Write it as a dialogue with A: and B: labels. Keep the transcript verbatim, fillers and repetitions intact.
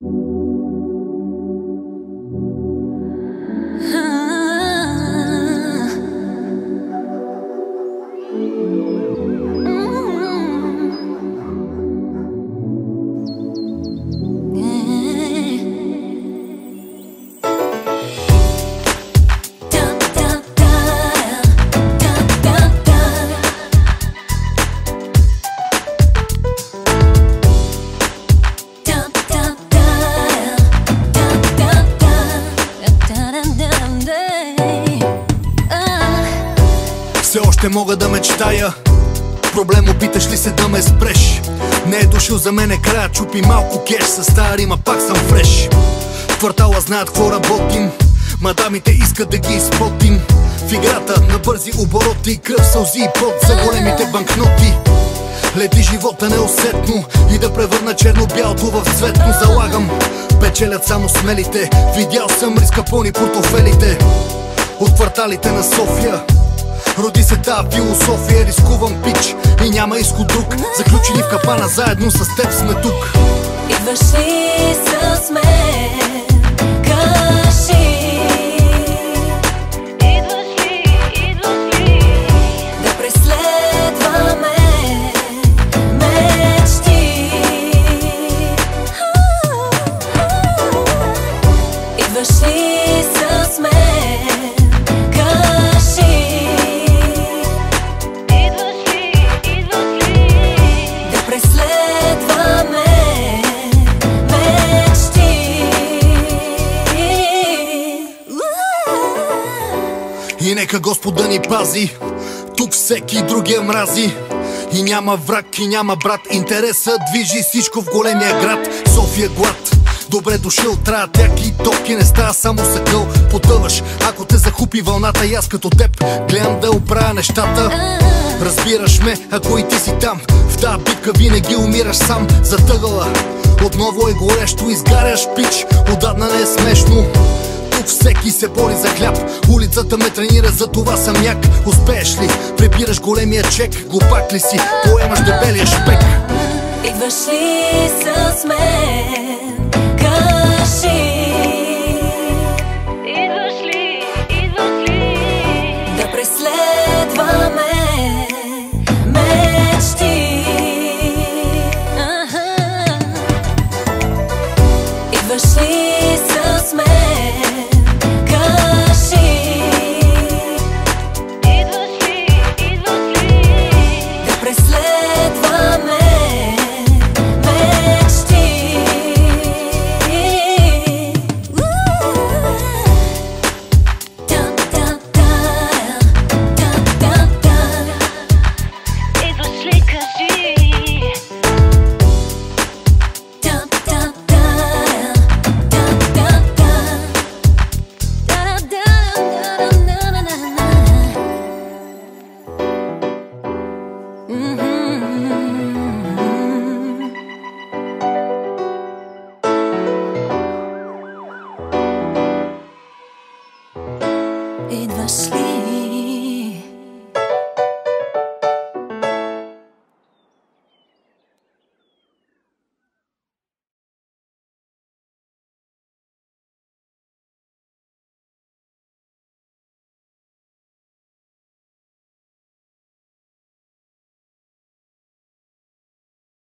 A: Все още мога да мечтая. Проблем, опиташ ли се да ме спреш? Не е дошъл за мене края, чупи малко кеш. Със стая рима пак съм фреш. В квартала знаят какво работим, мадамите искат да ги изпотим. В играта на бързи обороти, кръв, сълзи и пот за големите банкноти. Лети живота неусетно и да превърна черно-бялото в цветно. Залагам, печелят само смелите. Видял съм риска пълни портофелите. От кварталите на София роди се тая философия. Рискувам пич и няма изход друг. Заключени в капана, заедно с теб сме тук.
B: Идваш ли с мен? Кажи. Идваш ли, идваш ли да преследваме мечти? Идваш ли с мен?
A: И нека Господ да ни пази, тук всеки другия мрази. И няма враг, и няма брат. Интересът движи всичко в големия град. София глад, добре дошъл. Трябва тяки и топки, не става само съкъл. Потъваш, ако те захупи вълната. И аз като теб гледам да оправя нещата. Разбираш ме, ако и ти си там. В тази битка винаги умираш сам. Затъгала, отново е горещо. Изгаряш пич, отдавна не е смешно. Тук всеки се бори за хляб. Улицата ме тренира, за това съм як. Успееш ли? Прибираш големия чек. Глупак ли си? Поемаш дебелия шпек.
B: Идваш ли с мен? Кажи. Идваш ли, идваш ли да преследваме мечти? Идваш ли